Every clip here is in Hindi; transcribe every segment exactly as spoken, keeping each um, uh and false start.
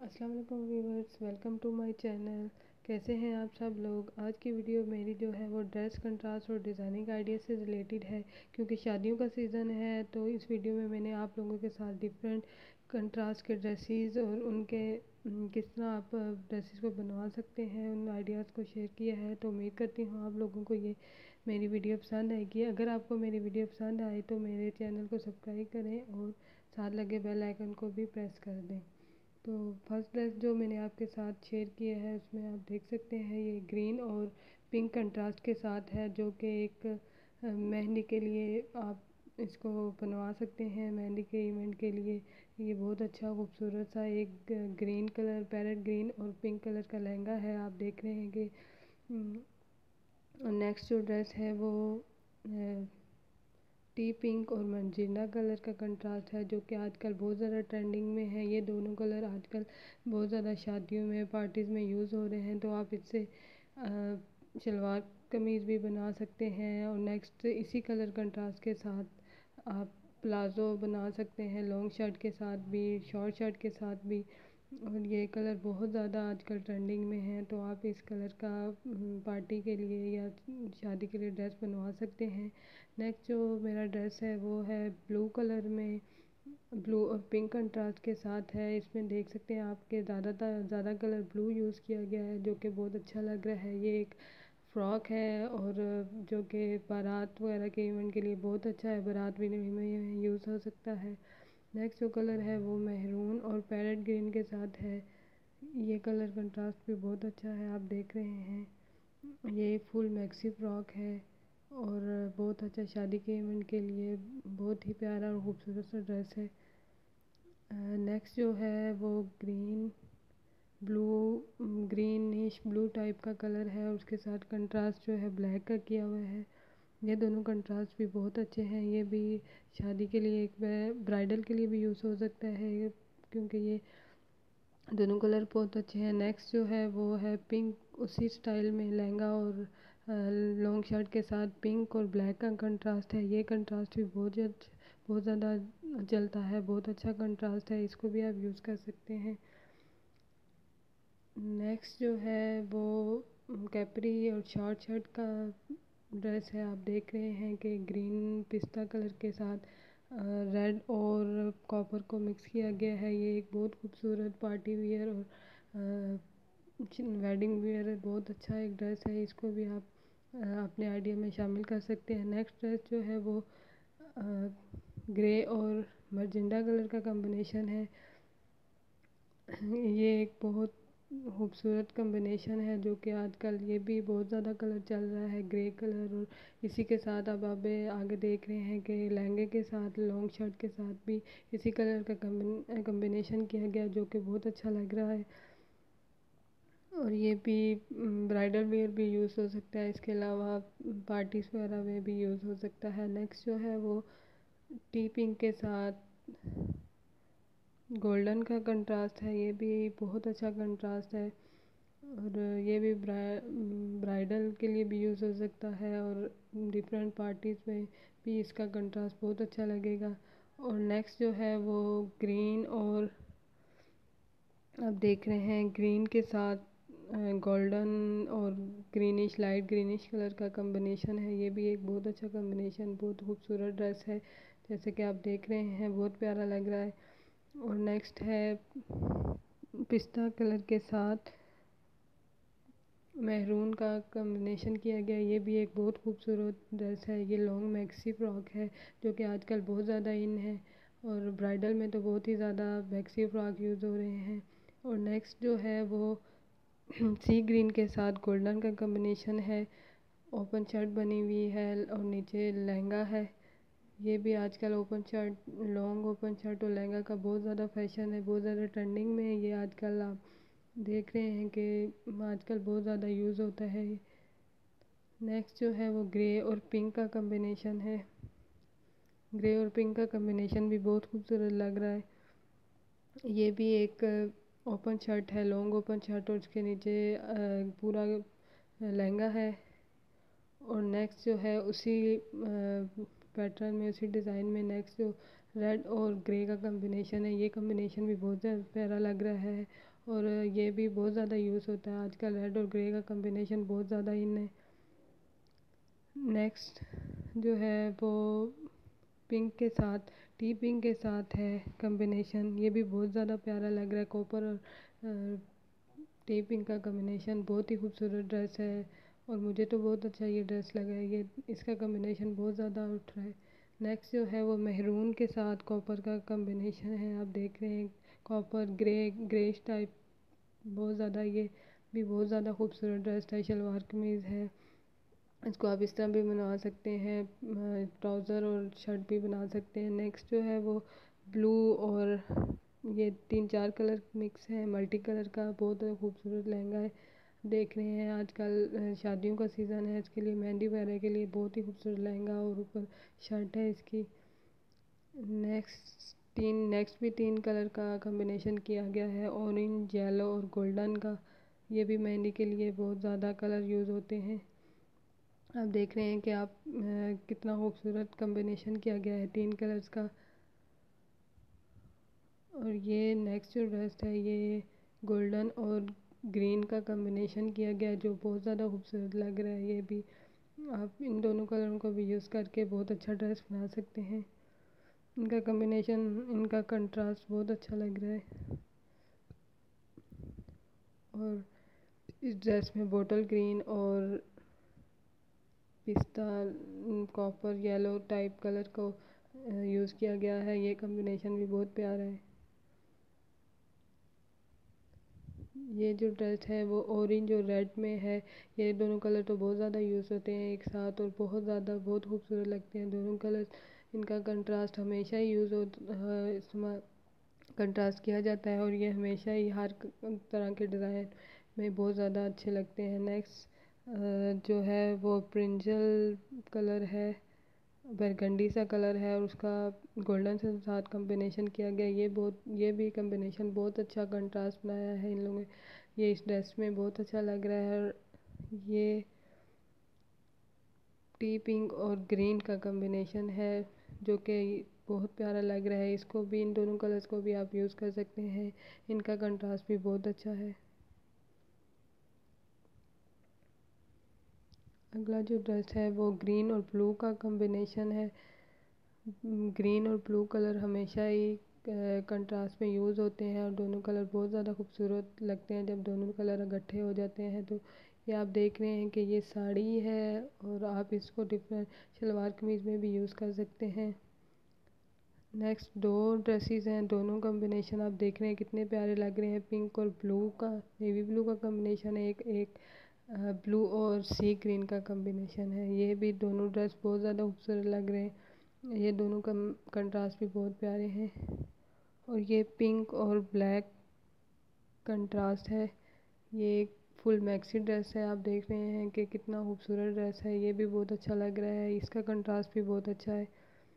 अस्सलाम वालेकुम viewers, welcome to my channel. कैसे हैं आप सब लोग। आज की वीडियो मेरी जो है वो ड्रेस कंट्रास्ट और डिज़ाइनिंग आइडिया से रिलेटेड है, क्योंकि शादियों का सीज़न है। तो इस वीडियो में मैंने आप लोगों के साथ डिफरेंट कंट्रास्ट के ड्रेसेस और उनके किस तरह आप ड्रेसेस को बनवा सकते हैं उन आइडियाज़ को शेयर किया है। तो उम्मीद करती हूँ आप लोगों को ये मेरी वीडियो पसंद आएगी। अगर आपको मेरी वीडियो पसंद आए तो मेरे चैनल को सब्सक्राइब करें और साथ लगे बेल आइकन को भी प्रेस कर दें। तो फर्स्ट ड्रेस जो मैंने आपके साथ शेयर किया है उसमें आप देख सकते हैं ये ग्रीन और पिंक कंट्रास्ट के साथ है, जो कि एक मेहंदी के लिए आप इसको बनवा सकते हैं। मेहंदी के इवेंट के लिए ये बहुत अच्छा खूबसूरत सा एक ग्रीन कलर, पैरेट ग्रीन और पिंक कलर का लहंगा है। आप देख रहे हैं कि नेक्स्ट जो ड्रेस है वो टी पिंक और मंजीना कलर का कंट्रास्ट है, जो कि आजकल बहुत ज़्यादा ट्रेंडिंग में है। ये दोनों कलर आजकल बहुत ज़्यादा शादियों में, पार्टीज़ में यूज़ हो रहे हैं। तो आप इससे शलवार कमीज़ भी बना सकते हैं। और नेक्स्ट इसी कलर कंट्रास्ट के साथ आप प्लाज़ो बना सकते हैं, लॉन्ग शर्ट के साथ भी, शॉर्ट शर्ट के साथ भी। और ये कलर बहुत ज़्यादा आजकल ट्रेंडिंग में है, तो आप इस कलर का पार्टी के लिए या शादी के लिए ड्रेस बनवा सकते हैं। नेक्स्ट जो मेरा ड्रेस है वो है ब्लू कलर में, ब्लू और पिंक कंट्रास्ट के साथ है। इसमें देख सकते हैं आपके ज़्यादातर ज़्यादा कलर ब्लू यूज़ किया गया है, जो कि बहुत अच्छा लग रहा है। ये एक फ़्रॉक है और जो कि बारात वगैरह के इवेंट के लिए बहुत अच्छा है, बारात भी में यूज़ हो सकता है। नेक्स्ट जो कलर है वो मेहरून और पैरेट ग्रीन के साथ है। ये कलर कंट्रास्ट भी बहुत अच्छा है, आप देख रहे हैं। ये फुल मैक्सी फ्रॉक है और बहुत अच्छा शादी के इवेंट के लिए बहुत ही प्यारा और खूबसूरत सा ड्रेस है। नेक्स्ट जो है वो green blue greenish blue type का कलर है, और उसके साथ कंट्रास्ट जो है ब्लैक का किया हुआ है। ये दोनों कंट्रास्ट भी बहुत अच्छे हैं। ये भी शादी के लिए, एक ब्राइडल के लिए भी यूज़ हो सकता है, क्योंकि ये दोनों कलर बहुत अच्छे हैं। नेक्स्ट जो है वो है पिंक, उसी स्टाइल में लहंगा और लॉन्ग शर्ट के साथ पिंक और ब्लैक का कंट्रास्ट है। ये कंट्रास्ट भी बहुत बहुत ज़्यादा चलता है, बहुत अच्छा कंट्रास्ट है, इसको भी आप यूज़ कर सकते हैं। नेक्स्ट जो है वो कैपरी और शॉर्ट शर्ट का ड्रेस है। आप देख रहे हैं कि ग्रीन पिस्ता कलर के साथ रेड और कॉपर को मिक्स किया गया है। ये एक बहुत खूबसूरत पार्टी वियर और वेडिंग वियर है, बहुत अच्छा एक ड्रेस है। इसको भी आप अपने आइडिया में शामिल कर सकते हैं। नेक्स्ट ड्रेस जो है वो ग्रे और मजेंडा कलर का कॉम्बिनेशन है। ये एक बहुत खूबसूरत कॉम्बिनेशन है, जो कि आजकल ये भी बहुत ज़्यादा कलर चल रहा है, ग्रे कलर। और इसी के साथ अब आप आगे देख रहे हैं कि लहंगे के साथ लॉन्ग शर्ट के साथ भी इसी कलर का कॉम्बिनेशन किया गया, जो कि बहुत अच्छा लग रहा है। और ये भी ब्राइडल वेयर भी यूज़ हो सकता है, इसके अलावा पार्टीज़ वगैरह में भी यूज़ हो सकता है। नेक्स्ट जो है वो टी पिंक के साथ गोल्डन का कंट्रास्ट है। ये भी बहुत अच्छा कंट्रास्ट है, और ये भी ब्राइडल के लिए भी यूज़ हो सकता है, और डिफरेंट पार्टीज़ में भी इसका कंट्रास्ट बहुत अच्छा लगेगा। और नेक्स्ट जो है वो ग्रीन और आप देख रहे हैं ग्रीन के साथ गोल्डन और ग्रीनिश, लाइट ग्रीनिश कलर का कॉम्बिनेशन है। ये भी एक बहुत अच्छा कॉम्बिनेशन, बहुत खूबसूरत ड्रेस है, जैसे कि आप देख रहे हैं, बहुत प्यारा लग रहा है। और नेक्स्ट है पिस्ता कलर के साथ मेहरून का कॉम्बिनेशन किया गया। ये भी एक बहुत खूबसूरत ड्रेस है। ये लॉन्ग मैक्सी फ्रॉक है, जो कि आजकल बहुत ज़्यादा इन है, और ब्राइडल में तो बहुत ही ज़्यादा मैक्सी फ्रॉक यूज़ हो रहे हैं। और नेक्स्ट जो है वो सी ग्रीन के साथ गोल्डन का कॉम्बिनेशन है। ओपन शर्ट बनी हुई है और नीचे लहंगा है। ये भी आजकल open shirt, long open shirt और लहंगा का बहुत ज़्यादा फैशन है, बहुत ज़्यादा ट्रेंडिंग में है। ये आजकल आप देख रहे हैं कि आजकल बहुत ज़्यादा यूज़ होता है। नेक्स्ट जो है वो ग्रे और पिंक का कॉम्बिनेशन है। ग्रे और पिंक का कॉम्बिनेशन भी बहुत खूबसूरत लग रहा है। ये भी एक ओपन शर्ट है, लॉन्ग ओपन शर्ट, और उसके नीचे पूरा लहंगा है। और नेक्स्ट जो है उसी पैटर्न में, उसी डिज़ाइन में नेक्स्ट जो रेड और ग्रे का कॉम्बिनेशन है, ये कॉम्बिनेशन भी बहुत ज़्यादा प्यारा लग रहा है। और ये भी बहुत ज़्यादा यूज़ होता है आजकल। रेड और ग्रे का कम्बिनेशन बहुत ज़्यादा इन है। नेक्स्ट जो है वो पिंक के साथ, टी पिंक के साथ है कम्बिनेशन। ये भी बहुत ज़्यादा प्यारा लग रहा है। कॉपर और टी पिंक का कम्बिनेशन बहुत ही खूबसूरत ड्रेस है और मुझे तो बहुत अच्छा ये ड्रेस लगा है। ये इसका कम्बिनेशन बहुत ज़्यादा उठ रहा है। नेक्स्ट जो है वो मेहरून के साथ कॉपर का कम्बिनेशन है। आप देख रहे हैं कॉपर ग्रे ग्रेश टाइप, बहुत ज़्यादा ये भी बहुत ज़्यादा खूबसूरत ड्रेस है। शलवार कमीज़ है, इसको आप इस तरह भी बना सकते हैं, ट्राउज़र और शर्ट भी बना सकते हैं। नेक्स्ट जो है वो ब्लू और ये तीन चार कलर मिक्स है, मल्टी कलर का बहुत खूबसूरत लहंगा है। देख रहे हैं आजकल शादियों का सीज़न है, इसके लिए मेहंदी वगैरह के लिए बहुत ही खूबसूरत लहंगा और ऊपर शर्ट है इसकी। नेक्स्ट तीन नेक्स्ट भी तीन कलर का कम्बिनेशन किया गया है, ऑरेंज, येलो और गोल्डन का। ये भी मेहंदी के लिए बहुत ज़्यादा कलर यूज़ होते हैं। आप देख रहे हैं कि आप आ, कितना खूबसूरत कम्बिनेशन किया गया है तीन कलर्स का। और ये नेक्स्ट जो ड्रेस है ये गोल्डन और ग्रीन का कम्बिनेशन किया गया है जो बहुत ज़्यादा खूबसूरत लग रहा है। ये भी आप इन दोनों कलरों को भी यूज़ करके बहुत अच्छा ड्रेस बना सकते हैं। इनका कम्बिनेशन, इनका कंट्रास्ट बहुत अच्छा लग रहा है। और इस ड्रेस में बॉटल ग्रीन और पिस्ता, कॉपर येलो टाइप कलर को यूज़ किया गया है। ये कम्बिनेशन भी बहुत प्यारा है। ये जो ड्रेस है वो ऑरेंज और रेड में है। ये दोनों कलर तो बहुत ज़्यादा यूज़ होते हैं एक साथ और बहुत ज़्यादा बहुत खूबसूरत लगते हैं दोनों कलर। इनका कंट्रास्ट हमेशा ही यूज़ हो कंट्रास्ट किया जाता है और ये हमेशा ही हर तरह के डिज़ाइन में बहुत ज़्यादा अच्छे लगते हैं। नेक्स्ट जो है वो ब्रिंजल कलर है, बरगंडी सा कलर है और उसका गोल्डन से साथ कम्बिनेशन किया गया। ये बहुत ये भी कम्बिनेशन बहुत अच्छा कंट्रास्ट बनाया है इन लोगों ने। ये इस ड्रेस में बहुत अच्छा लग रहा है। और ये टी पिंक और ग्रीन का कम्बिनेशन है जो कि बहुत प्यारा लग रहा है। इसको भी, इन दोनों कलर्स को भी आप यूज़ कर सकते हैं। इनका कंट्रास्ट भी बहुत अच्छा है। अगला जो ड्रेस है वो ग्रीन और ब्लू का कम्बिनेशन है। ग्रीन और ब्लू कलर हमेशा ही कंट्रास्ट में यूज़ होते हैं और दोनों कलर बहुत ज़्यादा खूबसूरत लगते हैं जब दोनों कलर इकट्ठे हो जाते हैं। तो ये आप देख रहे हैं कि ये साड़ी है और आप इसको डिफरेंट शलवार कमीज़ में भी यूज़ कर सकते हैं। नेक्स्ट दो ड्रेसेस हैं, दोनों कॉम्बिनेशन आप देख रहे हैं कितने प्यारे लग रहे हैं। पिंक और ब्लू का, नेवी ब्लू का कॉम्बिनेशन है, एक एक ब्लू और सी ग्रीन का कॉम्बिनेशन है। ये भी दोनों ड्रेस बहुत ज़्यादा खूबसूरत लग रहे हैं। ये दोनों का कंट्रास्ट भी बहुत प्यारे हैं। और ये पिंक और ब्लैक कंट्रास्ट है। ये एक फुल मैक्सी ड्रेस है। आप देख रहे हैं कि कितना खूबसूरत ड्रेस है। ये भी बहुत अच्छा लग रहा है, इसका कंट्रास्ट भी बहुत अच्छा है।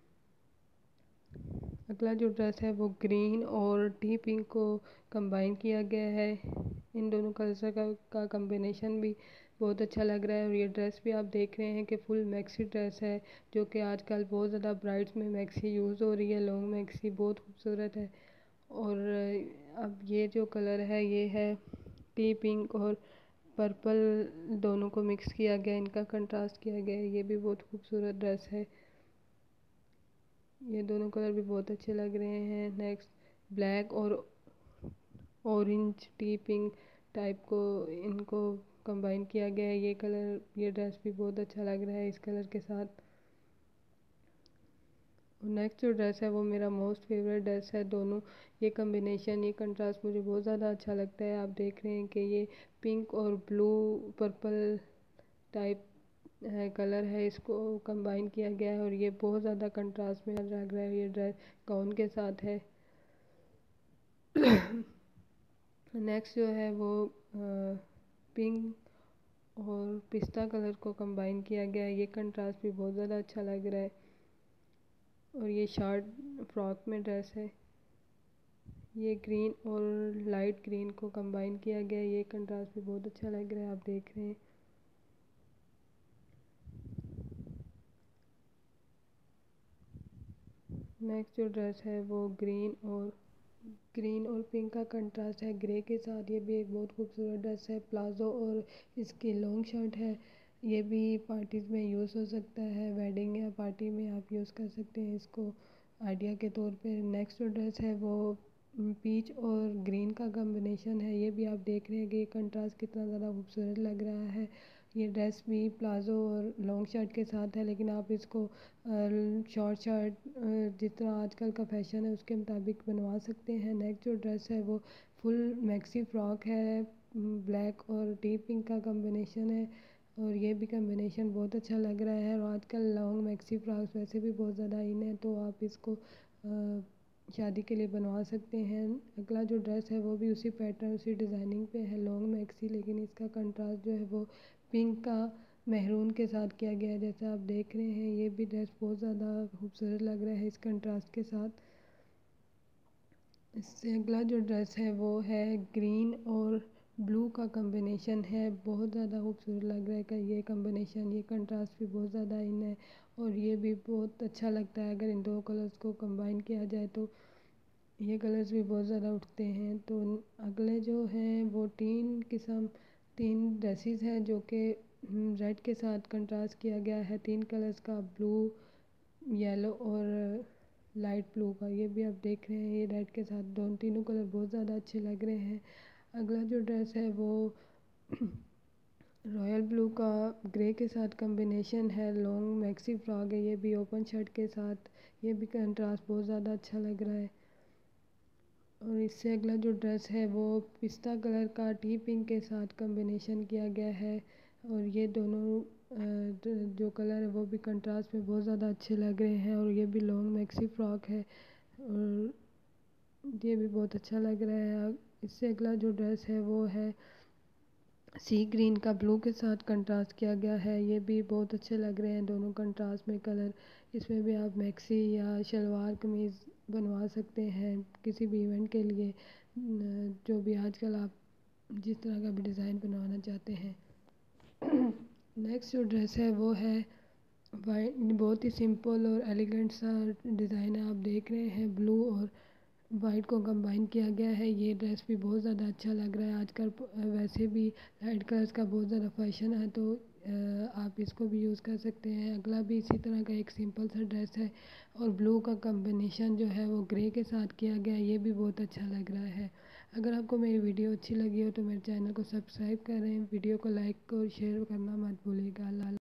अगला जो ड्रेस है वो ग्रीन और टी पिंक को कंबाइन किया गया है। इन दोनों कलर का का कम्बिनेशन भी बहुत अच्छा लग रहा है। और ये ड्रेस भी आप देख रहे हैं कि फुल मैक्सी ड्रेस है जो कि आजकल बहुत ज़्यादा ब्राइड्स में मैक्सी यूज़ हो रही है। लॉन्ग मैक्सी बहुत खूबसूरत है। और अब ये जो कलर है ये है टी पिंक और पर्पल, दोनों को मिक्स किया गया, इनका कंट्रास्ट किया गया है। ये भी बहुत खूबसूरत ड्रेस है। ये दोनों कलर भी बहुत अच्छे लग रहे हैं। नेक्स्ट ब्लैक और ऑरेंज टी पिंक टाइप को इनको कंबाइन किया गया है। ये कलर, ये ड्रेस भी बहुत अच्छा लग रहा है इस कलर के साथ। नेक्स्ट जो ड्रेस है वो मेरा मोस्ट फेवरेट ड्रेस है। दोनों ये कम्बिनेशन, ये कंट्रास्ट मुझे बहुत ज़्यादा अच्छा लगता है। आप देख रहे हैं कि ये पिंक और ब्लू पर्पल टाइप है कलर है, इसको कंबाइन किया गया है और ये बहुत ज़्यादा कंट्रास्ट में लग रहा है। ये ड्रेस गाउन के साथ है। नेक्स्ट जो है वो पिंक और पिस्ता कलर को कंबाइन किया गया है। ये कंट्रास्ट भी बहुत ज़्यादा अच्छा लग रहा है। और ये शॉर्ट फ्रॉक में ड्रेस है। ये ग्रीन और लाइट ग्रीन को कंबाइन किया गया है। ये कंट्रास्ट भी बहुत अच्छा लग रहा है, आप देख रहे हैं। नेक्स्ट जो ड्रेस है वो ग्रीन और ग्रीन और पिंक का कंट्रास्ट है ग्रे के साथ। ये भी एक बहुत खूबसूरत ड्रेस है, प्लाजो और इसकी लॉन्ग शर्ट है। ये भी पार्टीज़ में यूज़ हो सकता है, वेडिंग या पार्टी में आप यूज़ कर सकते हैं इसको आइडिया के तौर पे। नेक्स्ट जो ड्रेस है वो पीच और ग्रीन का कॉम्बिनेशन है। ये भी आप देख रहे हैं कि ये कंट्रास्ट कितना ज़्यादा खूबसूरत लग रहा है। ये ड्रेस भी प्लाजो और लॉन्ग शर्ट के साथ है, लेकिन आप इसको शॉर्ट शर्ट जिस तरह आजकल का फैशन है उसके मुताबिक बनवा सकते हैं। नेक्स्ट जो ड्रेस है वो फुल मैक्सी फ्रॉक है, ब्लैक और डीप पिंक का कॉम्बिनेशन है और ये भी कॉम्बिनेशन बहुत अच्छा लग रहा है। और आजकल लॉन्ग मैक्सी फ्रॉक्स वैसे भी बहुत ज़्यादा इन है, तो आप इसको आ, शादी के लिए बनवा सकते हैं। अगला जो ड्रेस है वो भी उसी पैटर्न उसी डिज़ाइनिंग पे है, लॉन्ग मैक्सी, लेकिन इसका कंट्रास्ट जो है वो पिंक का मेहरून के साथ किया गया है जैसा आप देख रहे हैं। ये भी ड्रेस बहुत ज़्यादा खूबसूरत लग रहा है इस कंट्रास्ट के साथ। इससे अगला जो ड्रेस है वो है ग्रीन और ब्लू का कॉम्बिनेशन है, बहुत ज़्यादा खूबसूरत लग रहा है का ये कॉम्बिनेशन। ये कंट्रास्ट भी बहुत ज़्यादा इन है और ये भी बहुत अच्छा लगता है अगर इन दो कलर्स को कंबाइन किया जाए तो ये कलर्स भी बहुत ज़्यादा उठते हैं। तो अगले जो हैं वो तीन किस्म तीन ड्रेसेस हैं जो कि रेड के साथ कंट्रास्ट किया गया है, तीन कलर्स का, ब्लू, येलो और लाइट ब्लू का। ये भी आप देख रहे हैं, ये रेड के साथ दोनों तीनों कलर बहुत ज़्यादा अच्छे लग रहे हैं। अगला जो ड्रेस है वो रॉयल ब्लू का ग्रे के साथ कॉम्बिनेशन है, लॉन्ग मैक्सी फ्रॉक है, ये भी ओपन शर्ट के साथ। ये भी कंट्रास्ट बहुत ज़्यादा अच्छा लग रहा है। और इससे अगला जो ड्रेस है वो पिस्ता कलर का टी पिंक के साथ कॉम्बिनेशन किया गया है और ये दोनों जो कलर है वो भी कंट्रास्ट में बहुत ज़्यादा अच्छे लग रहे हैं। और ये भी लॉन्ग मैक्सी फ्रॉक है और ये भी बहुत अच्छा लग रहा है। इससे अगला जो ड्रेस है वो है सी ग्रीन का ब्लू के साथ कंट्रास्ट किया गया है, ये भी बहुत अच्छे लग रहे हैं दोनों कंट्रास्ट में कलर। इसमें भी आप मैक्सी या शलवार कमीज़ बनवा सकते हैं किसी भी इवेंट के लिए, जो भी आजकल आप जिस तरह का भी डिज़ाइन बनवाना चाहते हैं। नेक्स्ट जो ड्रेस है वो है वाइट, बहुत ही सिंपल और एलिगेंट सा डिज़ाइन है, आप देख रहे हैं ब्लू और वाइट को कंबाइन किया गया है। ये ड्रेस भी बहुत ज़्यादा अच्छा लग रहा है, आजकल वैसे भी लाइट कलर्स का बहुत ज़्यादा फैशन है, तो आप इसको भी यूज़ कर सकते हैं। अगला भी इसी तरह का एक सिंपल सा ड्रेस है और ब्लू का कॉम्बिनेशन जो है वो ग्रे के साथ किया गया है, ये भी बहुत अच्छा लग रहा है। अगर आपको मेरी वीडियो अच्छी लगी हो तो मेरे चैनल को सब्सक्राइब करें, वीडियो को लाइक और शेयर करना मत भूलिएगा।